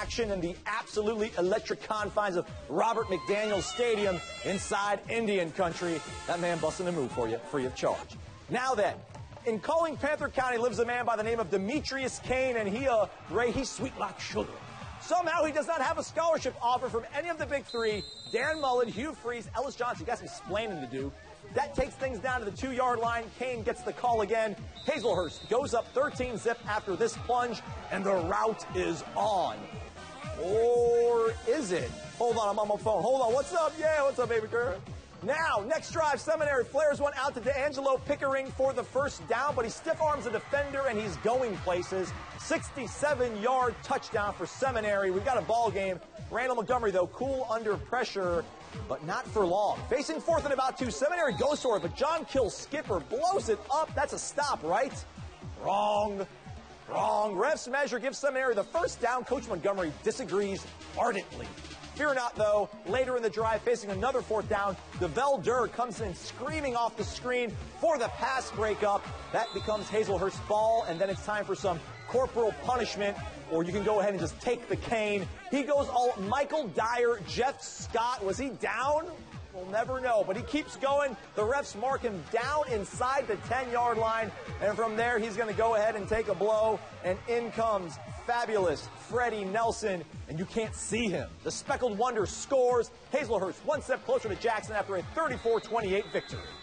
action in the absolutely electric confines of Robert McDaniel Stadium inside Indian country. That man busting a move for you, free of charge. Now then, in Culling, Panther County lives a man by the name of Demetrius Kane, and he's sweet like sugar. Somehow he does not have a scholarship offer from any of the big three. Dan Mullen, Hugh Freeze, Ellis Johnson, got some explaining to do. That takes things down to the 2-yard line. Kane gets the call again. Hazlehurst goes up 13-zip after this plunge, and the route is on. Or is it? Hold on, I'm on my phone. Hold on, what's up? Yeah, what's up, baby girl? Now, next drive, Seminary flares one out to D'Angelo Pickering for the first down, but he stiff-arms a defender, and he's going places. 67-yard touchdown for Seminary. We've got a ball game. Randall Montgomery, though, cool under pressure, but not for long. Facing 4th and about 2, Seminary goes for it, but John Kill Skipper blows it up. That's a stop, right? Wrong. Wrong. Ref's measure gives Seminary the first down. Coach Montgomery disagrees ardently. Fear not, though, later in the drive, facing another 4th down, DeVell Durr comes in screaming off the screen for the pass breakup. That becomes Hazlehurst's ball, and then it's time for some corporal punishment, or you can go ahead and just take the cane. He goes all Michael Dyer, Jeff Scott. Was he down? We'll never know, but he keeps going. The refs mark him down inside the 10-yard line, and from there he's going to go ahead and take a blow, and in comes fabulous Freddie Nelson, and you can't see him. The Speckled Wonder scores. Hazlehurst one step closer to Jackson after a 34-28 victory.